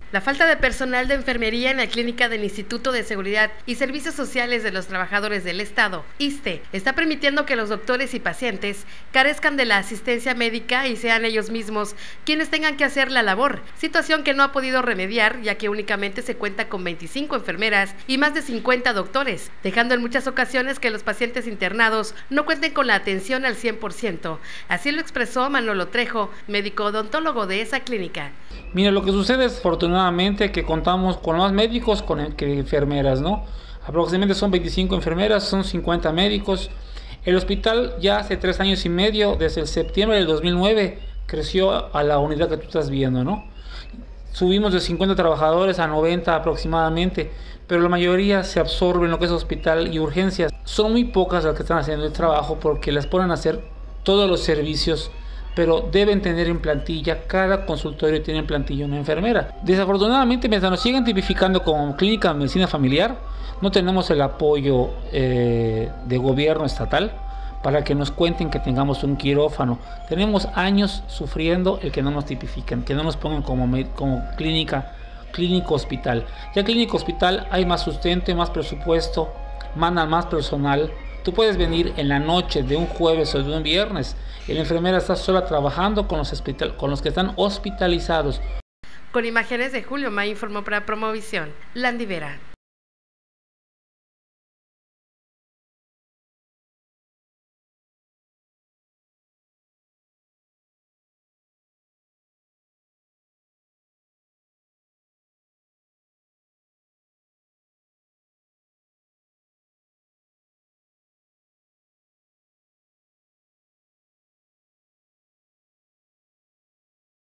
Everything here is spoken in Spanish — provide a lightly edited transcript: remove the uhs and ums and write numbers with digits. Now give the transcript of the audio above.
La falta de personal de enfermería en la clínica del Instituto de Seguridad y Servicios Sociales de los Trabajadores del Estado, ISSSTE, está permitiendo que los doctores y pacientes carezcan de la asistencia médica y sean ellos mismos quienes tengan que hacer la labor, situación que no ha podido remediar ya que únicamente se cuenta con 25 enfermeras y más de 50 doctores, dejando en muchas ocasiones que los pacientes internados no cuenten con la atención al 100%. Así lo expresó Manolo Trejo, médico odontólogo de esa clínica. Mira, lo que sucede es afortunadamente que contamos con más médicos que enfermeras, ¿no? Aproximadamente son 25 enfermeras, son 50 médicos. El hospital ya hace 3 años y medio, desde el septiembre del 2009, creció a la unidad que tú estás viendo, ¿no? Subimos de 50 trabajadores a 90 aproximadamente, pero la mayoría se absorben en lo que es hospital y urgencias. Son muy pocas las que están haciendo el trabajo porque las ponen a hacer todos los servicios, pero deben tener en plantilla, cada consultorio tiene en plantilla una enfermera. Desafortunadamente, mientras nos siguen tipificando como clínica de medicina familiar, no tenemos el apoyo de gobierno estatal para que nos cuenten que tengamos un quirófano. Tenemos años sufriendo el que no nos tipifiquen, que no nos pongan como clínico hospital. Ya clínico hospital hay más sustento, más presupuesto, mandan más personal. Tú puedes venir en la noche de un jueves o de un viernes y la enfermera está sola trabajando con los que están hospitalizados. Con imágenes de Julio May informó para Promovisión, Landy Vera.